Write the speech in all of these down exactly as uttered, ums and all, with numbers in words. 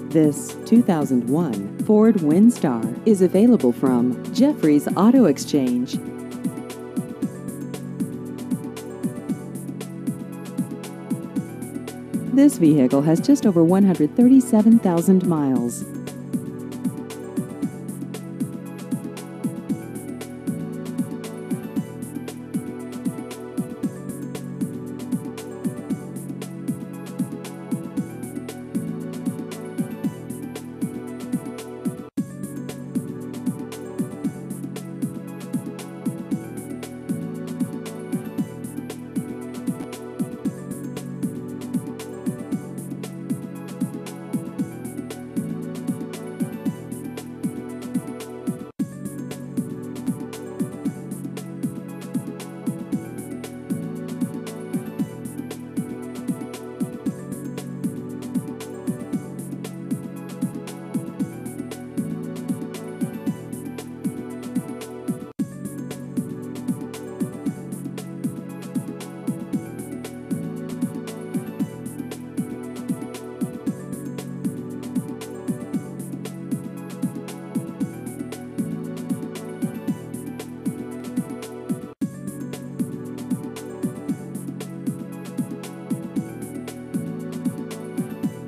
This two thousand one Ford Windstar is available from Jeffrey's Auto Exchange. This vehicle has just over one hundred thirty-seven thousand miles.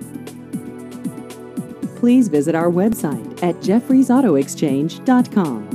Please visit our website at jeffreys auto exchange dot com.